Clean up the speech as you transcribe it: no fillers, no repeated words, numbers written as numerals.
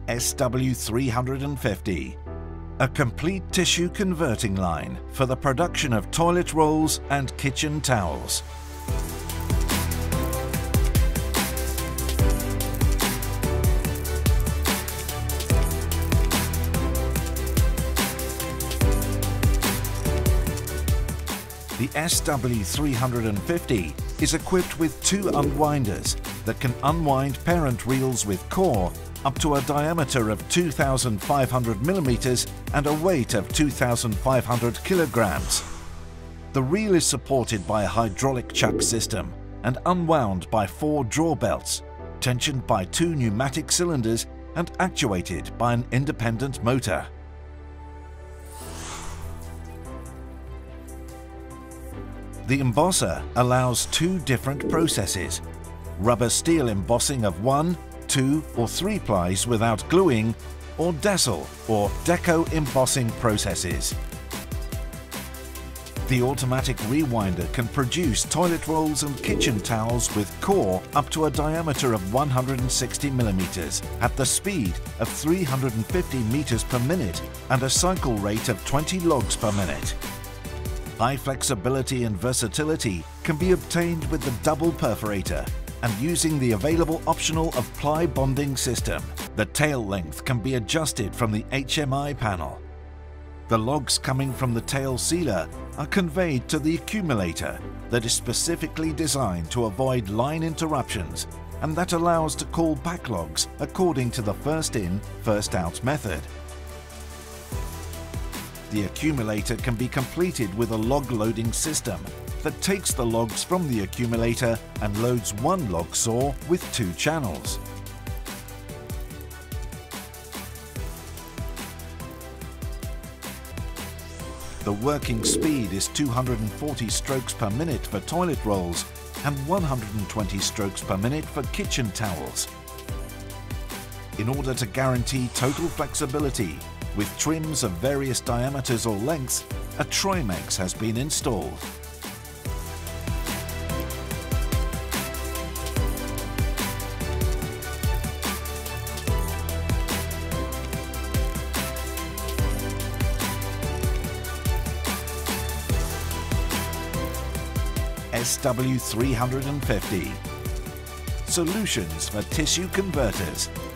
SW350, a complete tissue converting line for the production of toilet rolls and kitchen towels. The SW350 is equipped with two unwinders that can unwind parent reels with core up to a diameter of 2,500 millimeters and a weight of 2,500 kilograms. The reel is supported by a hydraulic chuck system and unwound by 4 draw belts, tensioned by 2 pneumatic cylinders and actuated by an independent motor. The embosser allows 2 different processes: rubber steel embossing of 1, 2 or 3 plies without gluing, or Decel or deco embossing processes. The automatic rewinder can produce toilet rolls and kitchen towels with core up to a diameter of 160 millimeters at the speed of 350 meters per minute and a cycle rate of 20 logs per minute. High flexibility and versatility can be obtained with the double perforator and using the available optional of ply bonding system. The tail length can be adjusted from the HMI panel. The logs coming from the tail sealer are conveyed to the accumulator that is specifically designed to avoid line interruptions and that allows to call back logs according to the first in, first out method. The accumulator can be completed with a log loading system that takes the logs from the accumulator and loads one log saw with 2 channels. The working speed is 240 strokes per minute for toilet rolls and 120 strokes per minute for kitchen towels. In order to guarantee total flexibility, with trims of various diameters or lengths, a Trimex has been installed. SW350. Solutions for tissue converters.